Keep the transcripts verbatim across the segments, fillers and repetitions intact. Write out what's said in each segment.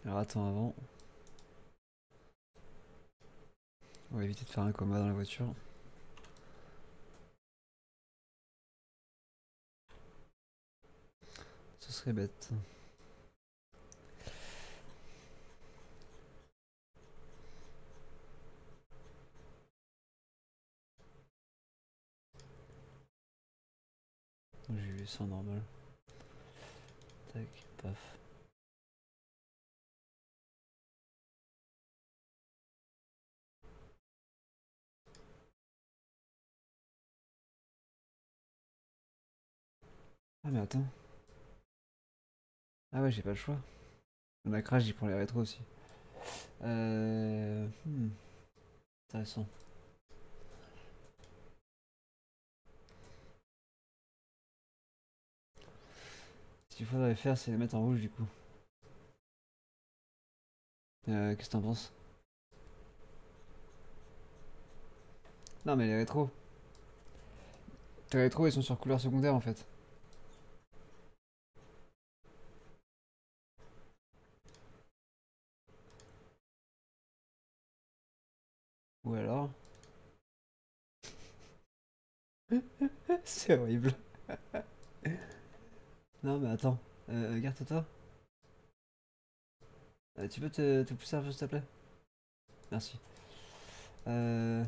Alors attends avant. On va éviter de faire un coma dans la voiture. Ce serait bête. J'ai vu ça en normal. Tac, paf. Ah mais attends. Ah ouais, j'ai pas le choix. On a crash, il prend les rétros aussi. Euh... Hmm. Intéressant. Ce qu'il faudrait faire, c'est les mettre en rouge du coup. Euh, Qu'est-ce que t'en penses? Non mais les rétros. Les rétros ils sont sur couleur secondaire en fait. Ou alors... C'est horrible. Non mais attends. Euh, garde-toi. Euh, tu peux te, te pousser un peu s'il te plaît? Merci. Euh...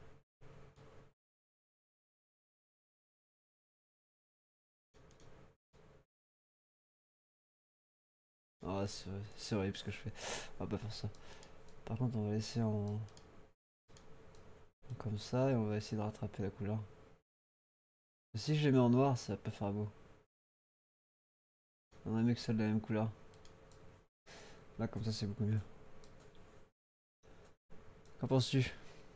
Oh, c'est c'est horrible ce que je fais. On va pas faire ça. Par contre, on va laisser en... comme ça et on va essayer de rattraper la couleur. Si je les mets en noir, ça va pas faire beau. On a mieux que celle de la même couleur. Là, comme ça, c'est beaucoup mieux. Qu'en penses-tu?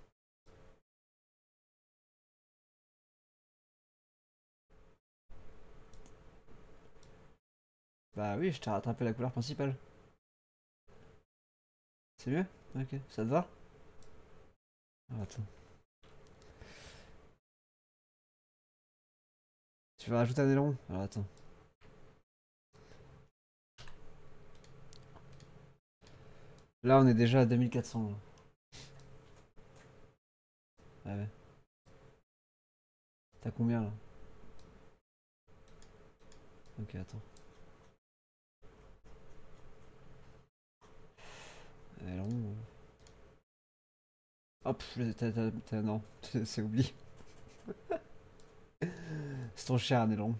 Bah oui, je t'ai rattrapé la couleur principale. C'est mieux? Ok, ça te va? Ah, attends. Tu veux rajouter un aileron? Alors attends. Là, on est déjà à deux mille quatre cents. Là. Ah ouais. T'as combien là? Ok, attends. Aileron. Hop, t'as, t'as, t'as- non, c'est oublié. C'est trop cher un aileron.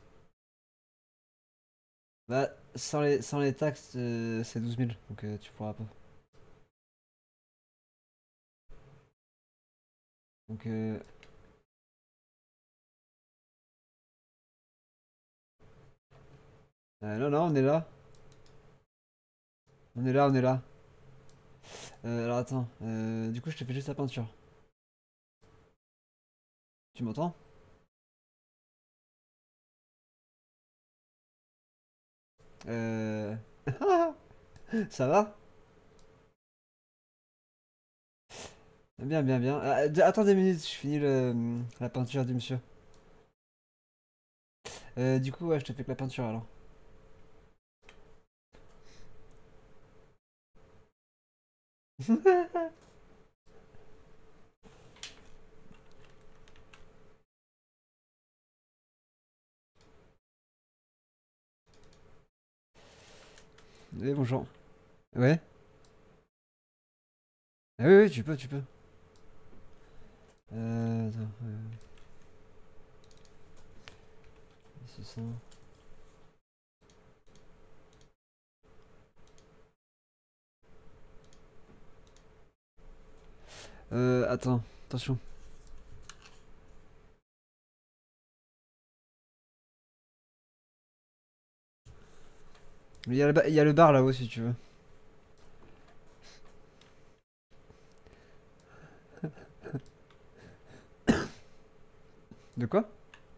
Bah, sans les, sans les taxes, euh, c'est douze mille, donc euh, tu pourras pas. Donc, euh, euh, non, non, on est là. On est là, on est là. Euh, alors attends, euh, du coup, je te fais juste la peinture. Tu m'entends? Euh... Ça va? Bien, bien, bien. Ah, d- attends deux minutes, je finis le, la peinture du monsieur. Euh, du coup, ouais, je te fais que la peinture alors. Eh, bonjour. Ouais? Ah oui, oui, tu peux, tu peux. Euh, attends, euh, c'est ça. Euh, attends, attention. Il y a le, ba- il y a le bar là-haut si tu veux. De quoi?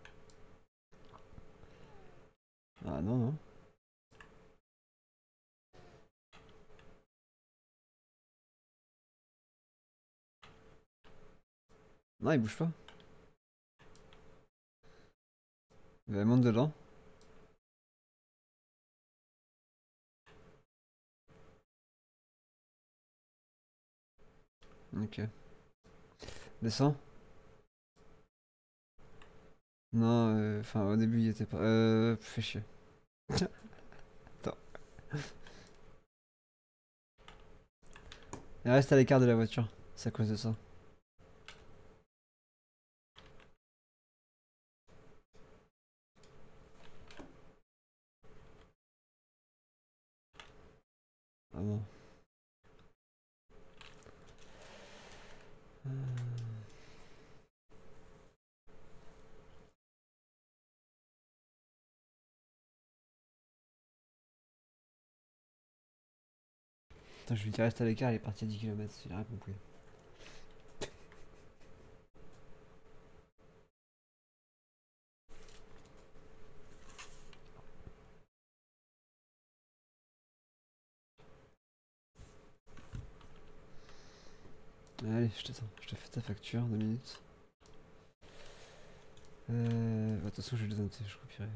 Ah non, non. Non, il bouge pas. Euh, monte dedans. Ok. Descends. Non, euh, enfin au début il était pas. Euh, fais chier. Attends. Il reste à l'écart de la voiture. C'est à cause de ça. Ah bon. Attends, je lui dis reste à l'écart, il est parti à dix kilomètres, il a rien compris. Allez, je t'attends, je te fais ta facture, deux minutes. Euh. Bah, de toute façon, je vais les noter, je copierai.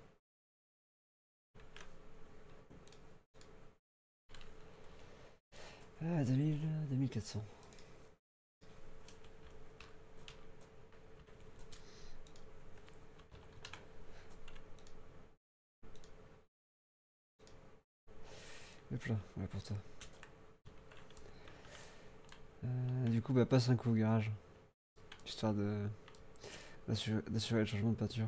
Ah, deux mille, deux mille quatre cents. Hop là, ouais, pour toi. Euh, du coup, bah, passe un coup au garage. Histoire de d'assurer d'assurer le changement de peinture.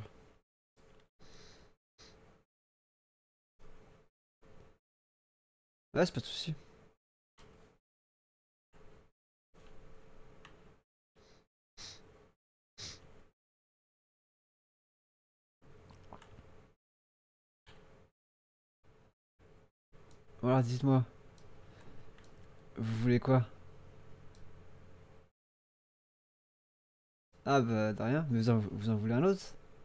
Ouais, c'est pas de soucis. Voilà, dites-moi, vous voulez quoi? Ah bah, de rien, mais vous en, vous en voulez un autre?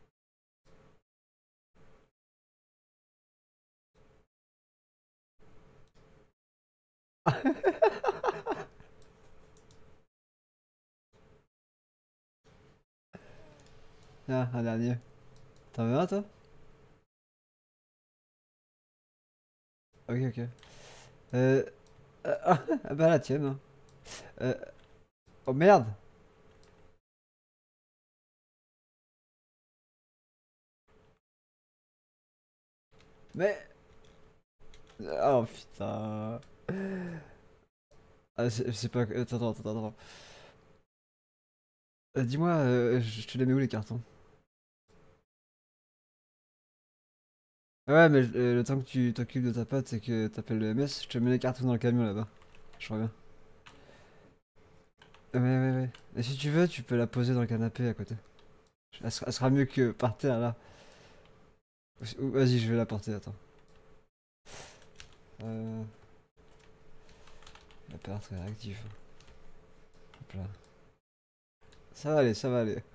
Ah, un dernier. T'en veux un, toi? Ok, ok. Euh... euh, ah, ah bah la tienne, hein. Euh... Oh merde! Mais... Oh putain... Ah, c'est c'est pas... Attends, attends, attends, attends. Euh, dis-moi, euh, je te les mets où les cartons? Ouais, mais euh, le temps que tu t'occupes de ta pote et que t'appelles le M S, je te mets les cartons dans le camion là-bas. Je reviens. Ouais, ouais, ouais. Et si tu veux, tu peux la poser dans le canapé à côté. Elle sera, elle sera mieux que par terre là. Ou- Vas-y, je vais la porter, attends. Euh... Elle a pas l'air très réactif. Hop là. Ça va aller, ça va aller.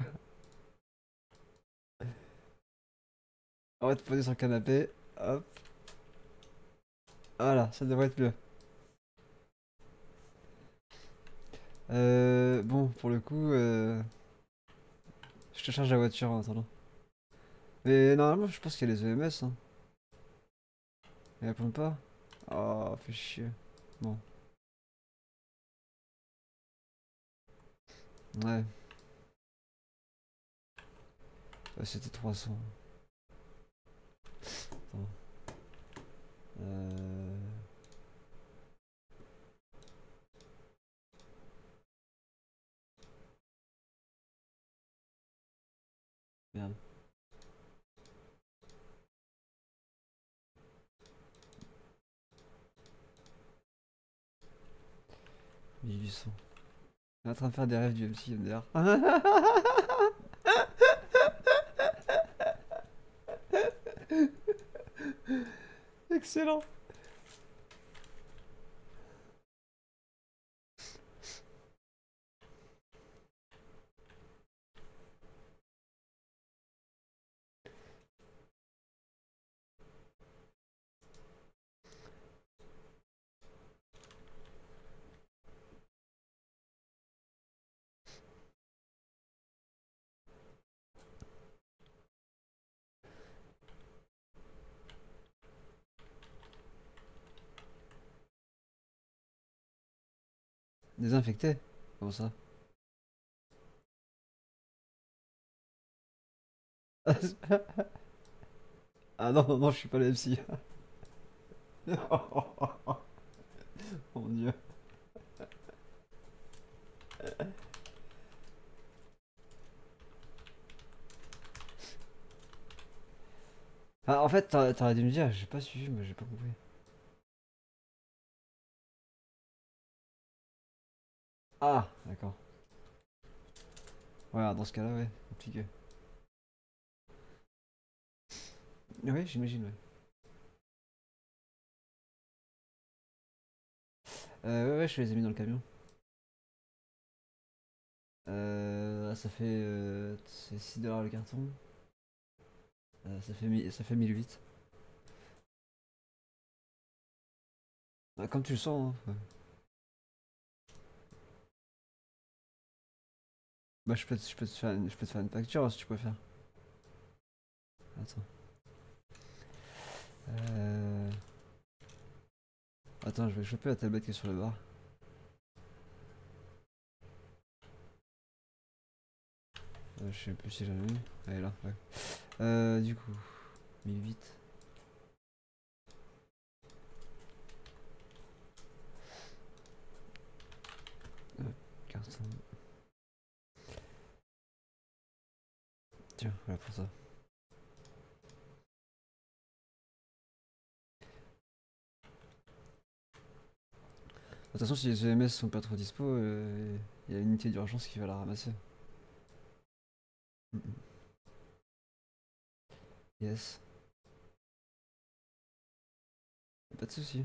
On va te poser sur le canapé. Hop. Voilà, ça devrait être mieux. Euh... Bon, pour le coup, euh... je te charge la voiture en attendant. Mais normalement, je pense qu'il y a les E M S, hein. Ils répondent pas. Oh, fait chier. Bon, ouais. Ouais, c'était trois cents. Attends. Euh... Merde. mille huit cents. On est en train de faire des rêves du M C M D R. Excellent. Désinfecté. Comment ça? Ah non, non, non, je suis pas le M C. Mon dieu. Ah, en fait, t'aurais t'aurais dû me dire, j'ai pas suivi, mais j'ai pas compris. Ah, d'accord. Ouais, dans ce cas-là, ouais, compliqué. Oui, j'imagine, ouais. Euh, ouais, ouais, je les ai mis dans le camion. Euh, ça fait euh, c'est six dollars le carton. Euh, ça fait, mi- ça fait mille huit. Ah, comme tu le sens, hein. Ouais. Bah, je peux, te- je, peux te faire une, je peux te faire une facture hein, si tu préfères. Attends. Euh... Attends, je vais choper la tablette qui est sur le bar. Euh, je sais plus si j'en ai mis. Elle est là, ouais. Euh, du coup, mille huit. Euh, carton. Tiens, voilà pour ça. De toute façon, si les E M S sont pas trop dispo, euh, il y a une unité d'urgence qui va la ramasser. Mm, mm. Yes. Pas de soucis.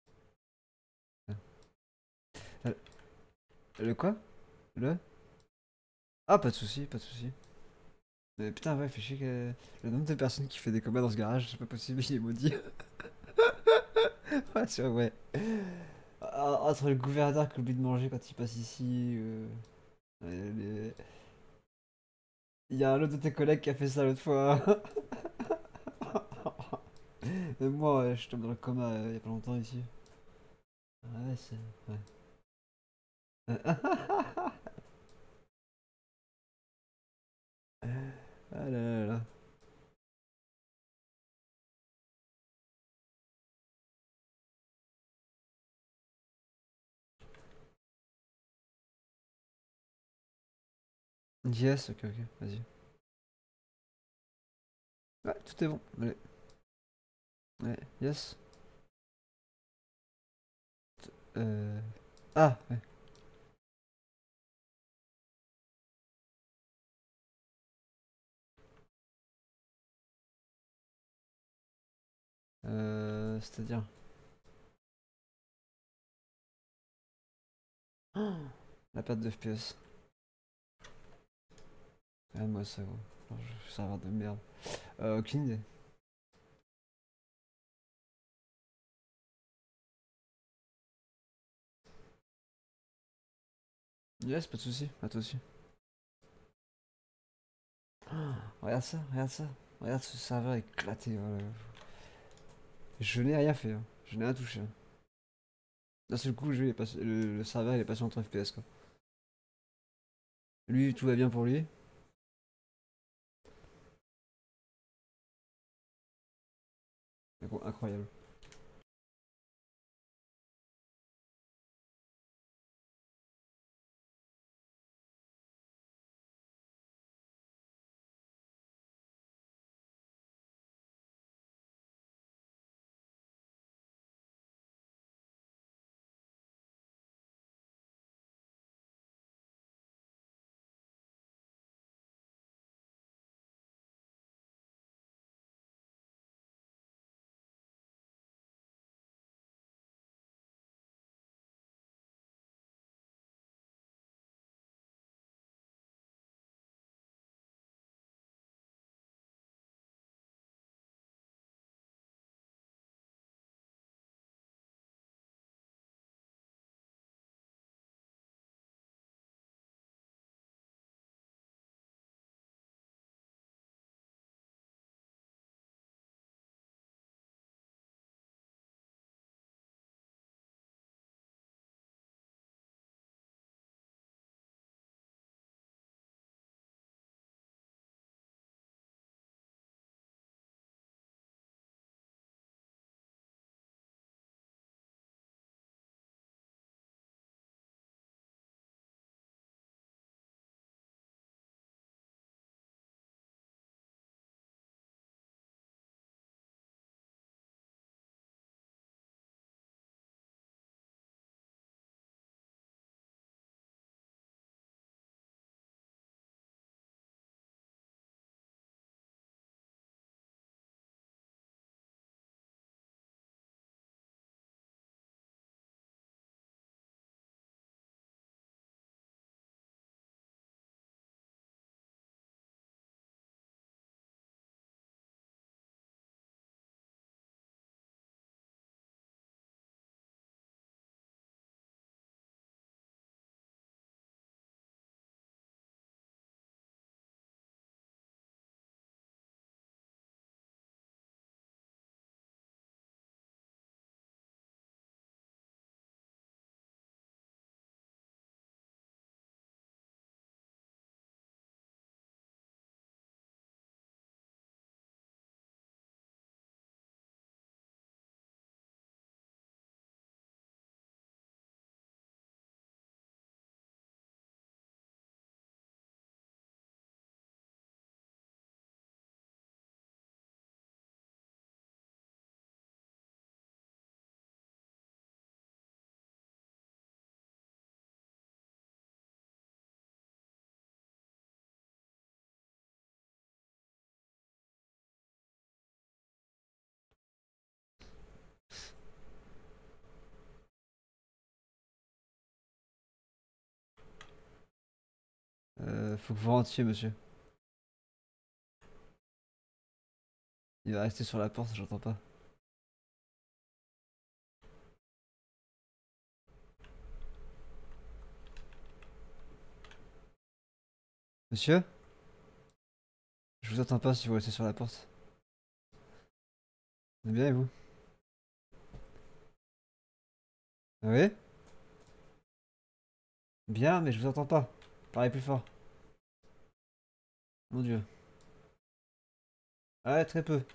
Euh, Le quoi? Le? Ah, pas de soucis, pas de soucis. Mais putain, ouais, fait chier que le nombre de personnes qui fait des combats dans ce garage, c'est pas possible, il est maudit. Ouais, c'est vrai, ouais. Ah, entre le gouverneur qui oublie de manger quand il passe ici, euh, ouais, les- il y a un autre de tes collègues qui a fait ça l'autre fois. Même moi, ouais, je tombe dans le coma euh, il y a pas longtemps ici. Ah ouais, c'est. Ouais. Ah là là là. Yes, ok, ok, vas-y. Ouais, tout est bon. Allez. Ouais, yes. Euh... Ah, ouais. Euh... C'est-à-dire. Oh, la perte de F P S. Ah, moi, ça, gros. Alors, je vais servir de merde. Euh, aucune idée. Yes, pas de soucis, à toi aussi. Regarde ça, regarde ça. Regarde ce serveur éclaté. Voilà. Je n'ai rien fait, hein. Je n'ai rien touché, hein. D'un seul coup, le, jeu est passé- le, le serveur il est passé entre F P S quoi. Lui, tout va bien pour lui. Incroyable. faut que vous rentriez, monsieur. Il va rester sur la porte, j'entends pas. Monsieur? Je vous entends pas si vous restez sur la porte. C'est bien et vous? Ah oui? Bien, mais je vous entends pas. Parlez plus fort. Mon dieu. Ah ouais, très peu.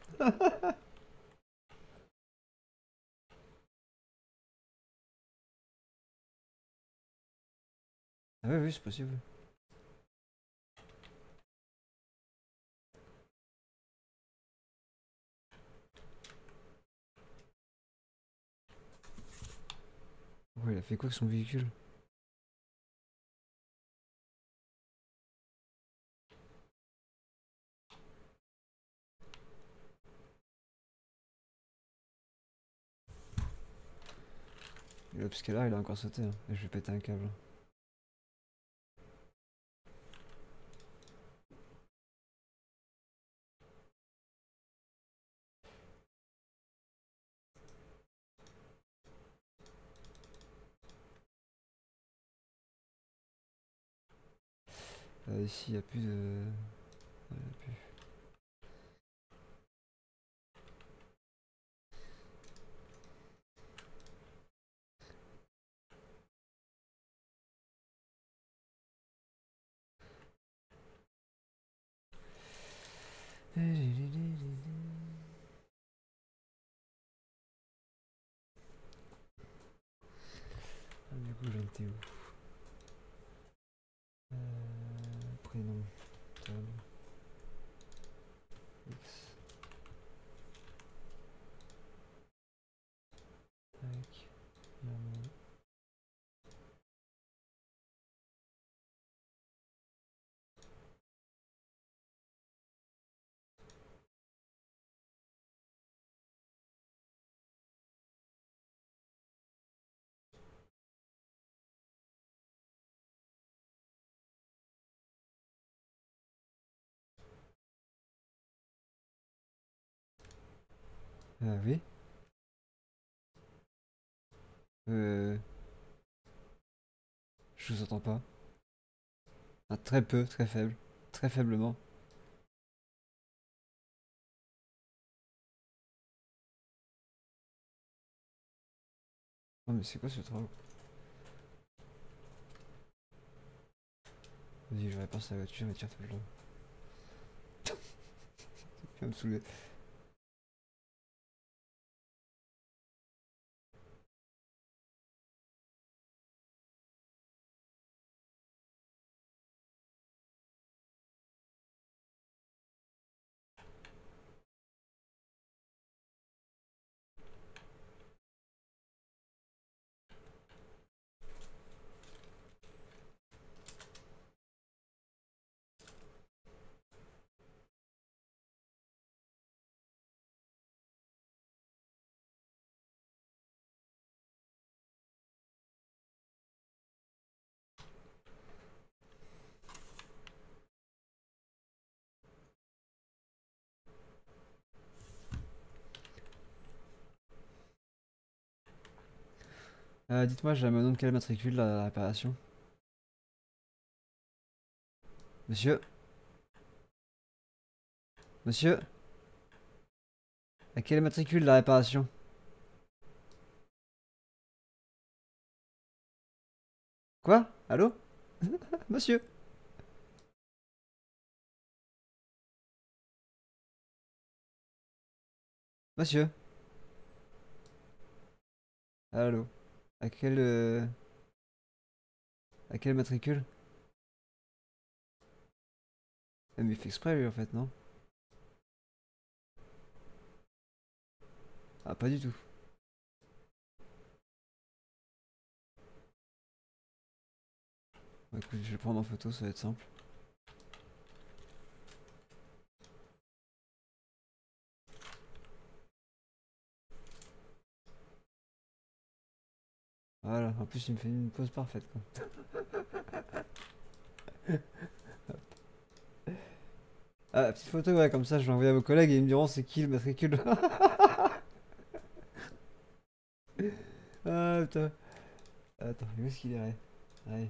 Ah oui, oui, c'est possible. Oh, il a fait quoi avec son véhicule? Et là, parce que là, il a encore sauté. Hein. Et je vais péter un câble. Euh, ici, il n'y a plus de... Ouais, y a plus. Ah, du coup, j'en étais où? Euh, prénom. Tom. X. Tac. Maman. Ah oui. Euh... Je vous entends pas. Ah, très peu, très faible. Très faiblement. Oh mais c'est quoi ce truc? Vas-y, je répare sa voiture et tire tout le long. Tu vas me saouler. Euh, dites-moi, j'ai un nom de quelle matricule la, la réparation? Monsieur? Monsieur? À quelle matricule la réparation? Quoi? Allô? Monsieur? Monsieur? Allô? À quelle... euh, À quelle matricule? Ah, mais il fait exprès lui en fait, non? Ah, pas du tout. Bah, écoute, je vais le prendre en photo, ça va être simple. Voilà, en plus il me fait une pause parfaite quoi. Ah, petite photo, ouais, comme ça je vais envoyer à vos collègues et ils me diront c'est qui le matricule. Ah putain. Attends, où est-ce qu'il irait? Allez.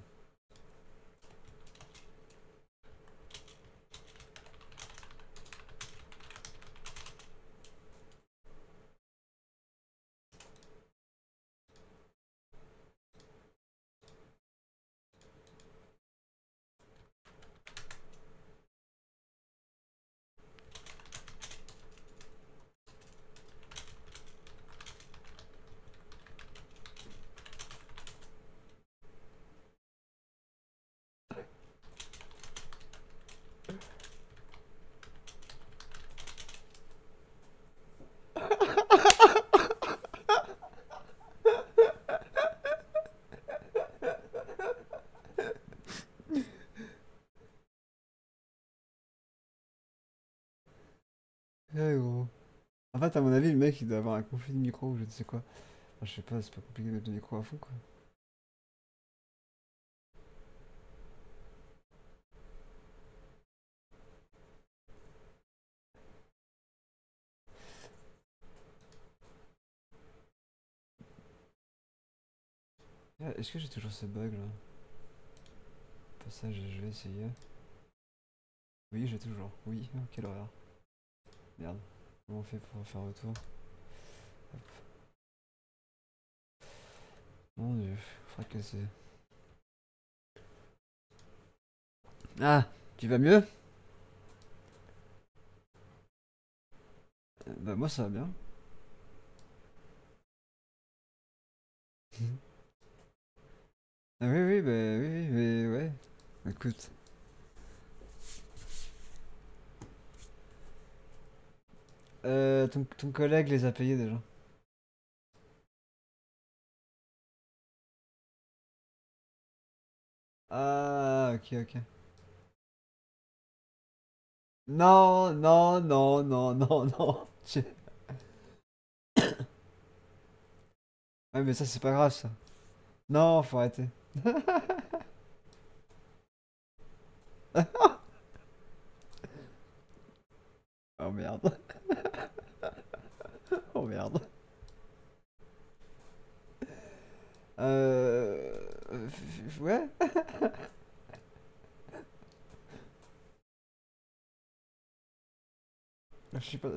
Eh gros. En fait, à mon avis, le mec il doit avoir un conflit de micro ou je ne sais quoi. Enfin, je sais pas, c'est pas compliqué de mettre le micro à fond quoi. Ah, est-ce que j'ai toujours ce bug là? Passage, je vais essayer. Oui, j'ai toujours. Oui, oh, quelle horreur. Merde. Comment on fait pour faire retour? Hop. Mon dieu, fracassé. Ah, tu vas mieux? Euh, Bah moi ça va bien. Ah oui, oui, bah oui, oui, mais ouais. Écoute. Euh, ton, ton collègue les a payés déjà. Ah, ok, ok. Non, non, non, non, non, non. Tu- Ouais, mais ça, c'est pas grave, ça. Non, faut arrêter. Oh merde. Oh merde. Euh... Ouais. Je sais pas.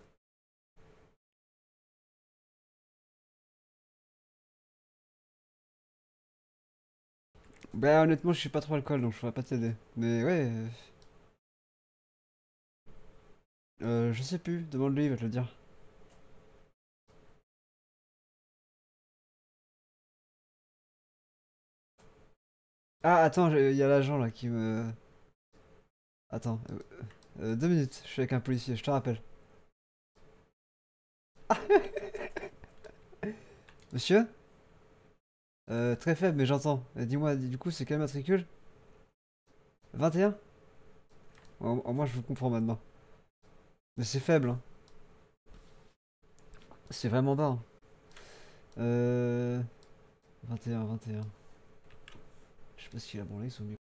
Bah honnêtement, je suis pas trop alcool, donc je pourrais pas t'aider. Mais ouais... Euh, euh, je sais plus, demande-lui, il va te le dire. Ah, attends, il y a l'agent là qui me... Attends, euh, euh, deux minutes, je suis avec un policier, je te rappelle. Monsieur? Euh, très faible, mais j'entends. Euh, Dis-moi, du coup, c'est quel matricule? vingt et un? Au au moins, je vous comprends maintenant. Mais c'est faible, hein. C'est vraiment bas, hein. Euh... vingt et un, vingt et un. Je sais pas s'il a branlé son